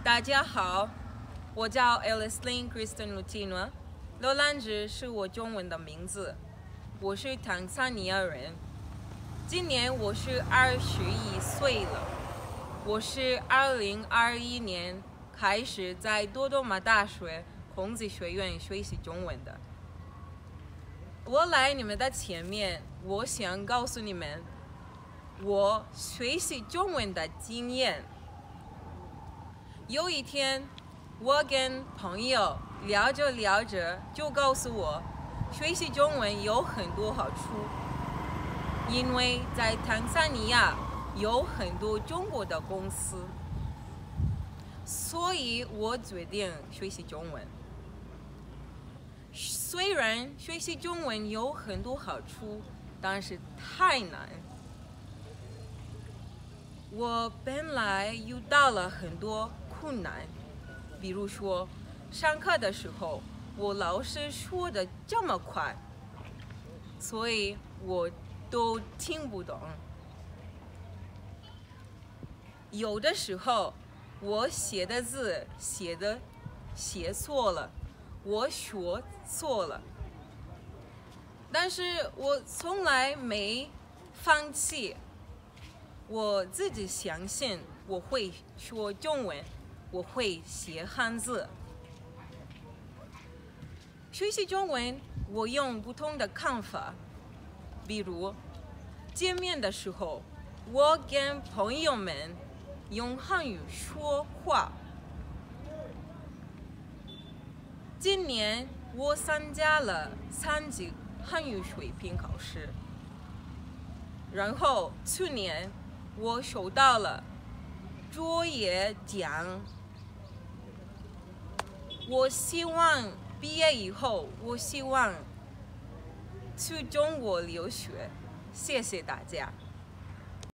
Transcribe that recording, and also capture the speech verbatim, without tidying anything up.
大家好，我叫 Alice Kristen Lutina， 罗兰芝是我中文的名字。我是坦桑尼亚人，今年我是二十一岁了。我是二零二一年开始在多多马大学孔子学院学习中文的。我来你们的前面，我想告诉你们我学习中文的经验。有一天，我跟朋友聊着聊着，就告诉我，学习中文有很多好处，因为在坦桑尼亚有很多中国的公司，所以我决定学习中文。虽然学习中文有很多好处，但是太难。我本来遇到了很多困难，比如说，上课的时候，我老师说的这么快，所以我都听不懂。有的时候，我写的字写的写错了，我说错了，但是我从来没放弃。我自己相信我会说中文，我会写汉字。学习中文，我用不同的看法，比如见面的时候，我跟朋友们用汉语说话。今年我参加了三级汉语水平考试，然后去年我收到了卓越奖。我希望毕业以后，我希望去中国留学。谢谢大家。